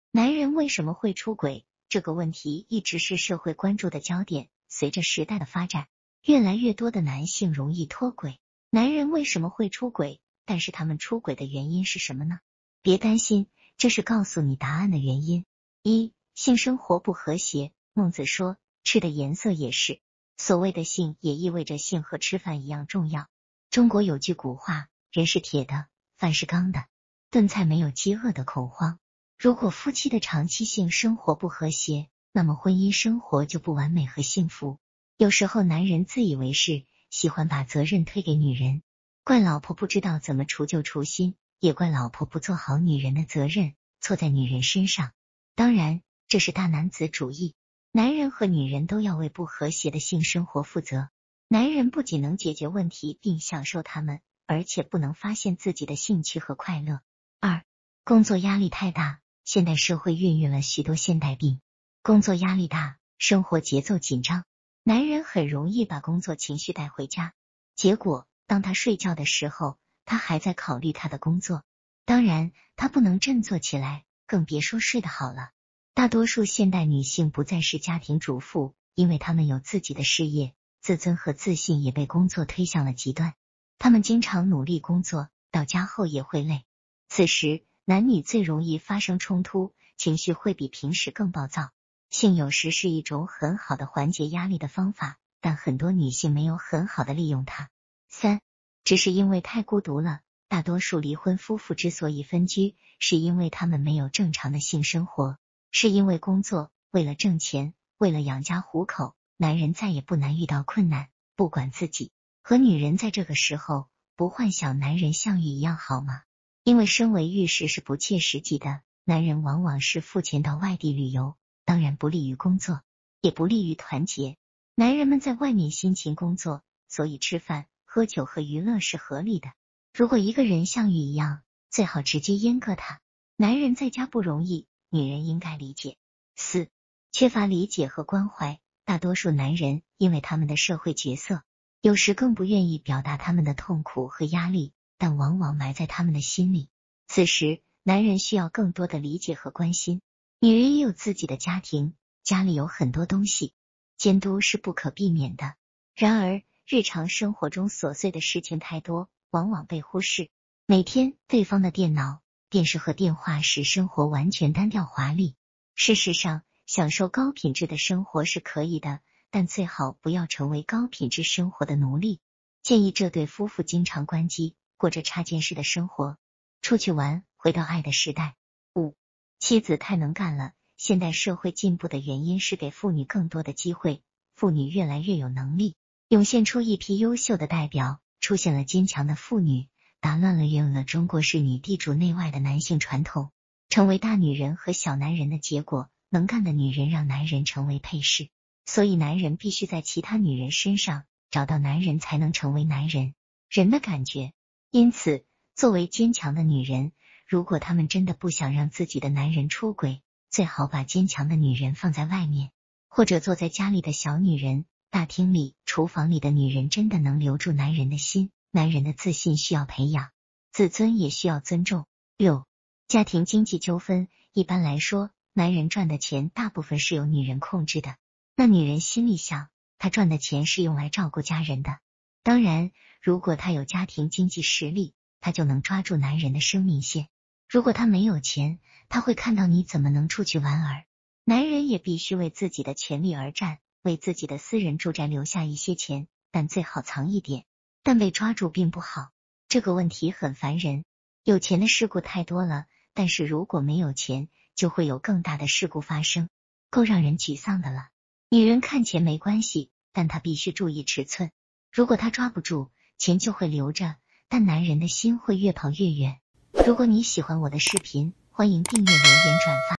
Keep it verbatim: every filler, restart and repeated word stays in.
男人为什么会出轨？这个问题一直是社会关注的焦点。随着时代的发展，越来越多的男性容易脱轨。男人为什么会出轨？但是他们出轨的原因是什么呢？别担心，这是告诉你答案的原因。一、性生活不和谐。孟子说，吃的颜色也是。所谓的性，也意味着性和吃饭一样重要。中国有句古话，人是铁的，饭是钢的，炖菜没有饥饿的恐慌。如果夫妻的长期性生活不和谐，那么婚姻生活就不完美和幸福。有时候男人自以为是，喜欢把责任推给女人，怪老婆不知道怎么除旧除新，也怪老婆不做好女人的责任，错在女人身上。当然，这是大男子主义。男人和女人都要为不和谐的性生活负责。男人不仅能解决问题并享受它们，而且不能发现自己的兴趣和快乐。二、工作压力太大。现代社会孕育了许多现代病。工作压力大，生活节奏紧张，男人很容易把工作情绪带回家，结果当他睡觉的时候，他还在考虑他的工作。当然，他不能振作起来，更别说睡得好了。大多数现代女性不再是家庭主妇，因为她们有自己的事业，自尊和自信也被工作推向了极端。她们经常努力工作，到家后也会累。此时男女最容易发生冲突，情绪会比平时更暴躁。性有时是一种很好的缓解压力的方法，但很多女性没有很好的利用它。三、只是因为太孤独了。大多数离婚夫妇之所以分居，是因为他们没有正常的性生活，是因为工作，为了挣钱，为了养家糊口，男人再也不难遇到困难，不管自己和女人在这个时候不幻想男人像玉一样好吗？因为身为玉石是不切实际的，男人往往是付钱到外地旅游，当然不利于工作，也不利于团结。男人们在外面辛勤工作，所以吃饭、喝酒和娱乐是合理的。如果一个人像玉一样，最好直接阉割他。男人在家不容易，女人应该理解。四、缺乏理解和关怀。大多数男人因为他们的社会角色，有时更不愿意表达他们的痛苦和压力，但往往埋在他们的心里。此时，男人需要更多的理解和关心。女人也有自己的家庭，家里有很多东西，监督是不可避免的。然而，日常生活中琐碎的事情太多，往往被忽视。每天，对方的电脑、电视和电话使生活完全单调华丽。事实上，享受高品质的生活是可以的，但最好不要成为高品质生活的奴隶。建议这对夫妇经常关机，过着插件式的生活，出去玩，回到爱的时代。五、妻子太能干了。现代社会进步的原因是给妇女更多的机会，妇女越来越有能力，涌现出一批优秀的代表，出现了坚强的妇女，打乱了原有的中国式女地主内外的男性传统，成为大女人和小男人的结果。能干的女人让男人成为配饰，所以男人必须在其他女人身上找到男人，才能成为男人人的感觉。因此，作为坚强的女人，如果她们真的不想让自己的男人出轨，最好把坚强的女人放在外面，或者坐在家里的小女人。大厅里、厨房里的女人真的能留住男人的心。男人的自信需要培养，自尊也需要尊重。六、家庭经济纠纷。一般来说，男人赚的钱大部分是由女人控制的，那女人心里想，他赚的钱是用来照顾家人的。当然，如果他有家庭经济实力，他就能抓住男人的生命线。如果他没有钱，他会看到你怎么能出去玩儿。男人也必须为自己的权利而战，为自己的私人住宅留下一些钱，但最好藏一点。但被抓住并不好，这个问题很烦人。有钱的事故太多了，但是如果没有钱，就会有更大的事故发生，够让人沮丧的了。女人看钱没关系，但她必须注意尺寸。如果她抓不住，钱就会留着，但男人的心会越跑越远。如果你喜欢我的视频，欢迎订阅、留言、转发。